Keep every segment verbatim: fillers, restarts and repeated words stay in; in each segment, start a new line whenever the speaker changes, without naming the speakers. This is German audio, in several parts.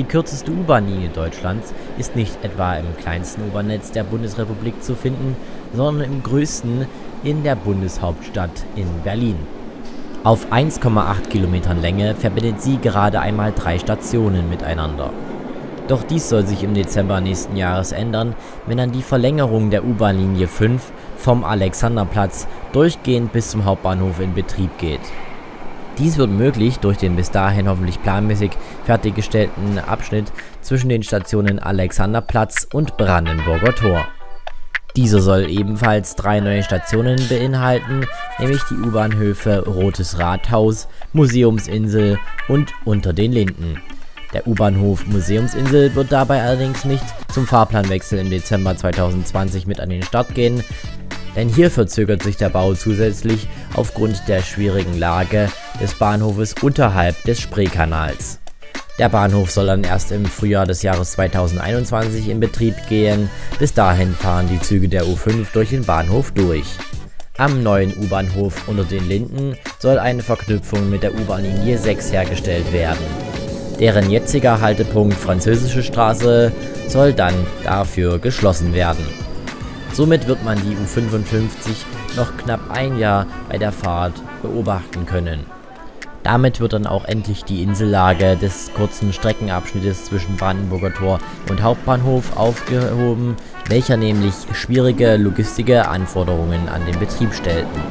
Die kürzeste U-Bahn-Linie Deutschlands ist nicht etwa im kleinsten U-Bahn-Netz der Bundesrepublik zu finden, sondern im größten in der Bundeshauptstadt in Berlin. Auf eins Komma acht Kilometern Länge verbindet sie gerade einmal drei Stationen miteinander. Doch dies soll sich im Dezember nächsten Jahres ändern, wenn dann die Verlängerung der U-Bahn-Linie fünf vom Alexanderplatz durchgehend bis zum Hauptbahnhof in Betrieb geht. Dies wird möglich durch den bis dahin hoffentlich planmäßig fertiggestellten Abschnitt zwischen den Stationen Alexanderplatz und Brandenburger Tor. Dieser soll ebenfalls drei neue Stationen beinhalten, nämlich die U-Bahnhöfe Rotes Rathaus, Museumsinsel und Unter den Linden. Der U-Bahnhof Museumsinsel wird dabei allerdings nicht zum Fahrplanwechsel im Dezember zweitausendzwanzig mit an den Start gehen, denn hier verzögert sich der Bau zusätzlich aufgrund der schwierigen Lage des Bahnhofes unterhalb des Spreekanals. Der Bahnhof soll dann erst im Frühjahr des Jahres zweitausendeinundzwanzig in Betrieb gehen. Bis dahin fahren die Züge der U fünf durch den Bahnhof durch. Am neuen U-Bahnhof Unter den Linden soll eine Verknüpfung mit der U-Bahn-Linie sechs hergestellt werden. Deren jetziger Haltepunkt Französische Straße soll dann dafür geschlossen werden. Somit wird man die U fünfundfünfzig noch knapp ein Jahr bei der Fahrt beobachten können. Damit wird dann auch endlich die Insellage des kurzen Streckenabschnittes zwischen Brandenburger Tor und Hauptbahnhof aufgehoben, welcher nämlich schwierige logistische Anforderungen an den Betrieb stellten.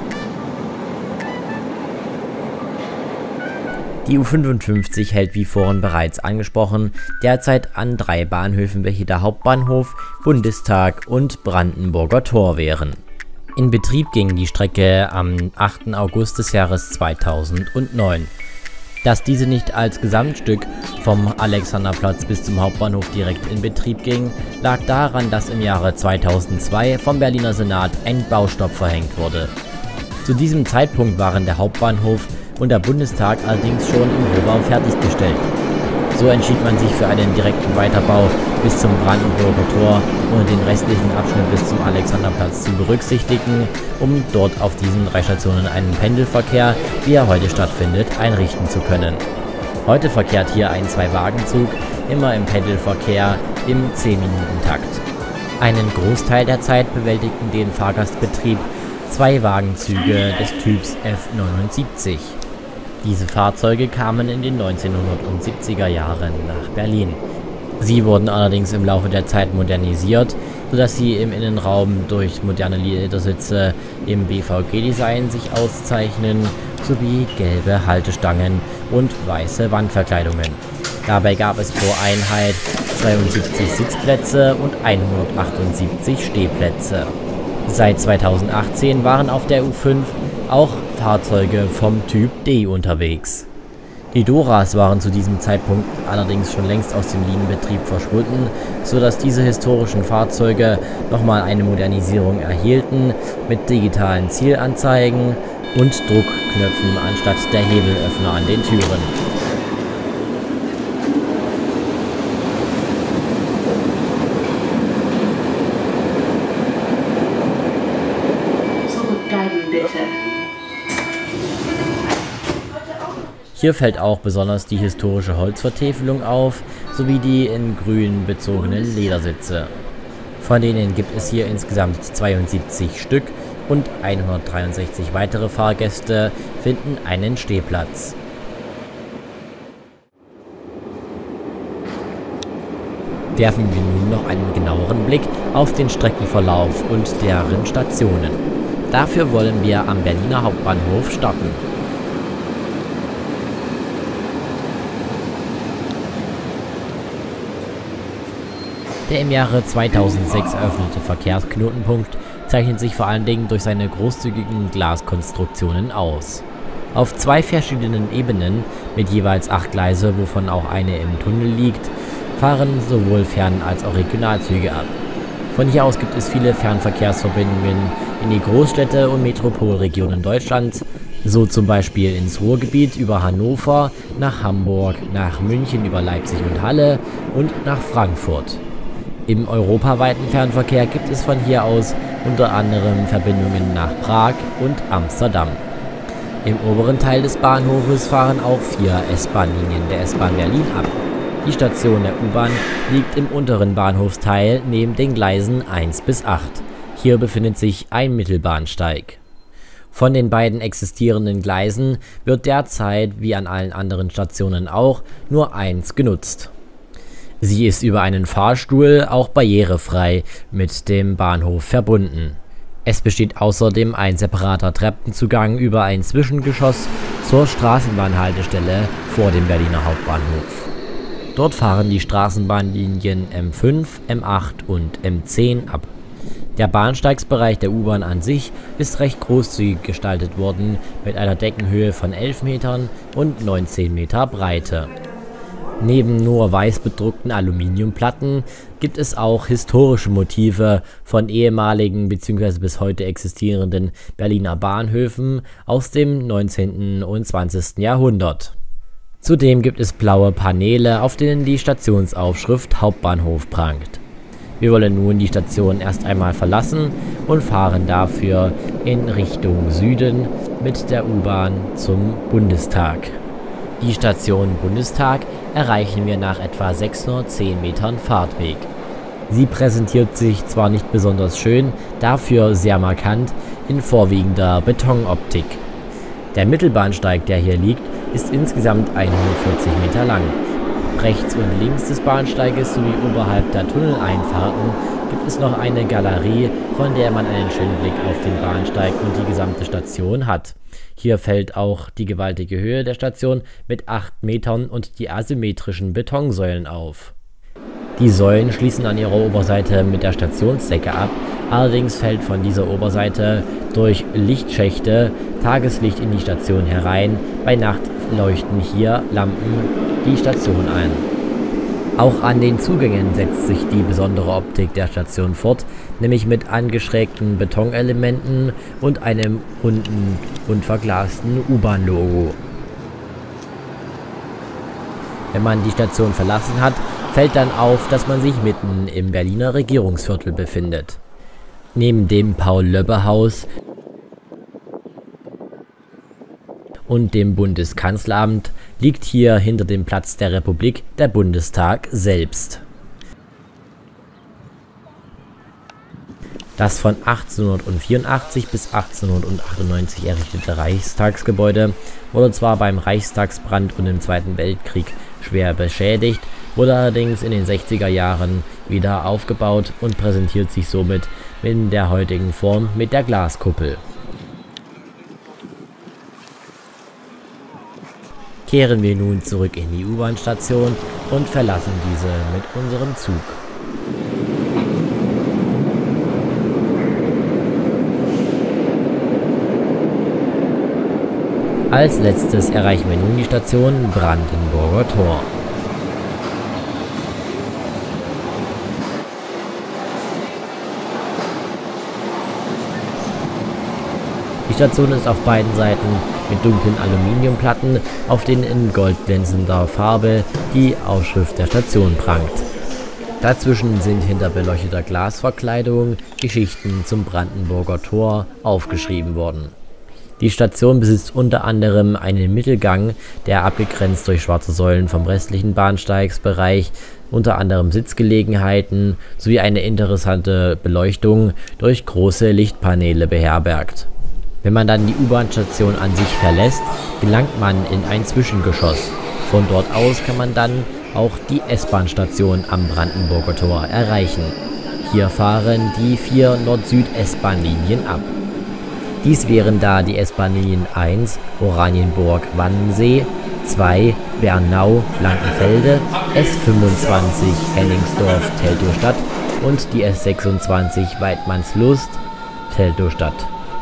Die U fünfundfünfzig hält wie vorhin bereits angesprochen derzeit an drei Bahnhöfen, welche der Hauptbahnhof, Bundestag und Brandenburger Tor wären. In Betrieb ging die Strecke am achten August des Jahres zweitausendneun. Dass diese nicht als Gesamtstück vom Alexanderplatz bis zum Hauptbahnhof direkt in Betrieb ging, lag daran, dass im Jahre zweitausendzwei vom Berliner Senat ein Baustopp verhängt wurde. Zu diesem Zeitpunkt waren der Hauptbahnhof und der Bundestag allerdings schon im Rohbau fertiggestellt. So entschied man sich für einen direkten Weiterbau bis zum Brandenburger Tor und den restlichen Abschnitt bis zum Alexanderplatz zu berücksichtigen, um dort auf diesen drei Stationen einen Pendelverkehr, wie er heute stattfindet, einrichten zu können. Heute verkehrt hier ein Zwei-Wagen-Zug immer im Pendelverkehr im zehn Minuten Takt. Einen Großteil der Zeit bewältigten den Fahrgastbetrieb zwei Wagenzüge des Typs F neunundsiebzig. Diese Fahrzeuge kamen in den neunzehnhundertsiebziger Jahren nach Berlin. Sie wurden allerdings im Laufe der Zeit modernisiert, sodass sie im Innenraum durch moderne Ledersitze im B V G-Design sich auszeichnen, sowie gelbe Haltestangen und weiße Wandverkleidungen. Dabei gab es pro Einheit zweiundsiebzig Sitzplätze und hundertachtundsiebzig Stehplätze. Seit zweitausendachtzehn waren auf der U fünf auch Fahrzeuge vom Typ D unterwegs. Die Doras waren zu diesem Zeitpunkt allerdings schon längst aus dem Linienbetrieb verschwunden, sodass diese historischen Fahrzeuge nochmal eine Modernisierung erhielten mit digitalen Zielanzeigen und Druckknöpfen anstatt der Hebelöffner an den Türen. Hier fällt auch besonders die historische Holzvertäfelung auf, sowie die in grün bezogenen Ledersitze. Von denen gibt es hier insgesamt zweiundsiebzig Stück und hundertdreiundsechzig weitere Fahrgäste finden einen Stehplatz. Werfen wir nun noch einen genaueren Blick auf den Streckenverlauf und deren Stationen. Dafür wollen wir am Berliner Hauptbahnhof starten. Der im Jahre zweitausendsechs eröffnete Verkehrsknotenpunkt zeichnet sich vor allen Dingen durch seine großzügigen Glaskonstruktionen aus. Auf zwei verschiedenen Ebenen mit jeweils acht Gleise, wovon auch eine im Tunnel liegt, fahren sowohl Fern- als auch Regionalzüge ab. Von hier aus gibt es viele Fernverkehrsverbindungen in die Großstädte und Metropolregionen Deutschlands, so zum Beispiel ins Ruhrgebiet über Hannover, nach Hamburg, nach München über Leipzig und Halle und nach Frankfurt. Im europaweiten Fernverkehr gibt es von hier aus unter anderem Verbindungen nach Prag und Amsterdam. Im oberen Teil des Bahnhofes fahren auch vier S-Bahn-Linien der S-Bahn Berlin ab. Die Station der U-Bahn liegt im unteren Bahnhofsteil neben den Gleisen eins bis acht. Hier befindet sich ein Mittelbahnsteig. Von den beiden existierenden Gleisen wird derzeit, wie an allen anderen Stationen auch, nur eins genutzt. Sie ist über einen Fahrstuhl auch barrierefrei mit dem Bahnhof verbunden. Es besteht außerdem ein separater Treppenzugang über ein Zwischengeschoss zur Straßenbahnhaltestelle vor dem Berliner Hauptbahnhof. Dort fahren die Straßenbahnlinien M fünf, M acht und M zehn ab. Der Bahnsteigsbereich der U-Bahn an sich ist recht großzügig gestaltet worden, mit einer Deckenhöhe von elf Metern und neunzehn Meter Breite. Neben nur weiß bedruckten Aluminiumplatten gibt es auch historische Motive von ehemaligen bzw. bis heute existierenden Berliner Bahnhöfen aus dem neunzehnten und zwanzigsten Jahrhundert. Zudem gibt es blaue Paneele, auf denen die Stationsaufschrift Hauptbahnhof prangt. Wir wollen nun die Station erst einmal verlassen und fahren dafür in Richtung Süden mit der U-Bahn zum Bundestag. Die Station Bundestag erreichen wir nach etwa sechshundertzehn Metern Fahrtweg. Sie präsentiert sich zwar nicht besonders schön, dafür sehr markant in vorwiegender Betonoptik. Der Mittelbahnsteig, der hier liegt, ist insgesamt hundertvierzig Meter lang. Rechts und links des Bahnsteiges sowie oberhalb der Tunneleinfahrten gibt es noch eine Galerie, von der man einen schönen Blick auf den Bahnsteig und die gesamte Station hat. Hier fällt auch die gewaltige Höhe der Station mit acht Metern und die asymmetrischen Betonsäulen auf. Die Säulen schließen an ihrer Oberseite mit der Stationsdecke ab, allerdings fällt von dieser Oberseite durch Lichtschächte Tageslicht in die Station herein, bei Nacht leuchten hier Lampen die Station ein. Auch an den Zugängen setzt sich die besondere Optik der Station fort, nämlich mit angeschrägten Betonelementen und einem runden und verglasten U-Bahn-Logo. Wenn man die Station verlassen hat, fällt dann auf, dass man sich mitten im Berliner Regierungsviertel befindet. Neben dem Paul-Löbbe-Haus und dem Bundeskanzleramt liegt hier hinter dem Platz der Republik der Bundestag selbst. Das von achtzehnhundertvierundachtzig bis achtzehnhundertachtundneunzig errichtete Reichstagsgebäude wurde zwar beim Reichstagsbrand und im Zweiten Weltkrieg schwer beschädigt, wurde allerdings in den sechziger Jahren wieder aufgebaut und präsentiert sich somit in der heutigen Form mit der Glaskuppel. Kehren wir nun zurück in die U-Bahn-Station und verlassen diese mit unserem Zug. Als letztes erreichen wir nun die Station Brandenburger Tor. Die Station ist auf beiden Seiten mit dunklen Aluminiumplatten, auf denen in goldglänzender Farbe die Aufschrift der Station prangt. Dazwischen sind hinter beleuchteter Glasverkleidung Geschichten zum Brandenburger Tor aufgeschrieben worden. Die Station besitzt unter anderem einen Mittelgang, der abgegrenzt durch schwarze Säulen vom restlichen Bahnsteigsbereich, unter anderem Sitzgelegenheiten sowie eine interessante Beleuchtung durch große Lichtpaneele beherbergt. Wenn man dann die U-Bahn-Station an sich verlässt, gelangt man in ein Zwischengeschoss. Von dort aus kann man dann auch die S-Bahn-Station am Brandenburger Tor erreichen. Hier fahren die vier Nord-Süd-S-Bahn-Linien ab. Dies wären da die S-Bahn-Linien eins Oranienburg-Wannsee, zwei Bernau-Blankenfelde, S fünfundzwanzig Hennigsdorf-Teltow-Stadt und die S sechsundzwanzig Weidmannslust-Teltow-Stadt.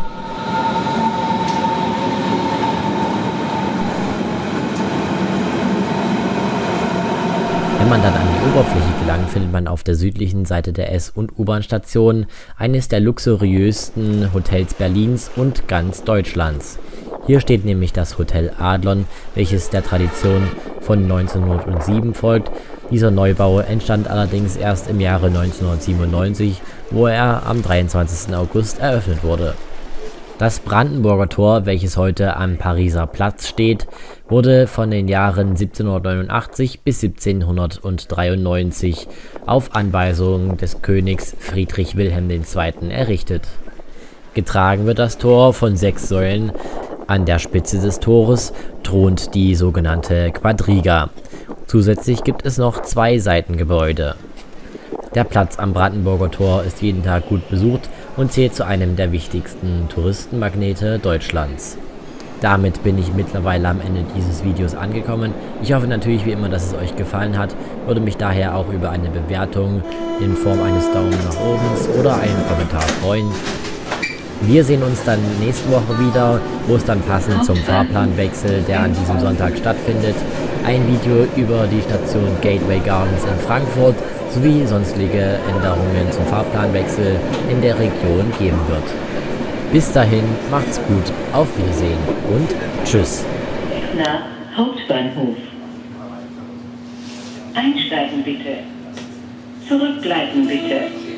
Wenn man dann an die Oberfläche gelangt, findet man auf der südlichen Seite der S- und U-Bahn-Station eines der luxuriösten Hotels Berlins und ganz Deutschlands. Hier steht nämlich das Hotel Adlon, welches der Tradition von neunzehnhundertsieben folgt. Dieser Neubau entstand allerdings erst im Jahre neunzehnhundertsiebenundneunzig, wo er am dreiundzwanzigsten August eröffnet wurde. Das Brandenburger Tor, welches heute am Pariser Platz steht, wurde von den Jahren siebzehnhundertneunundachtzig bis siebzehnhundertdreiundneunzig auf Anweisung des Königs Friedrich Wilhelm der Zweite. errichtet. Getragen wird das Tor von sechs Säulen. An der Spitze des Tores thront die sogenannte Quadriga. Zusätzlich gibt es noch zwei Seitengebäude. Der Platz am Brandenburger Tor ist jeden Tag gut besucht und zählt zu einem der wichtigsten Touristenmagnete Deutschlands. Damit bin ich mittlerweile am Ende dieses Videos angekommen. Ich hoffe natürlich wie immer, dass es euch gefallen hat, würde mich daher auch über eine Bewertung in Form eines Daumen nach oben oder einen Kommentar freuen. Wir sehen uns dann nächste Woche wieder, wo es dann passend zum Fahrplanwechsel, der an diesem Sonntag stattfindet, ein Video über die Station Gateway Gardens in Frankfurt sowie sonstige Änderungen zum Fahrplanwechsel in der Region geben wird. Bis dahin, macht's gut, auf Wiedersehen und tschüss.
Nach Hauptbahnhof. Einsteigen bitte. Zurückbleiben bitte.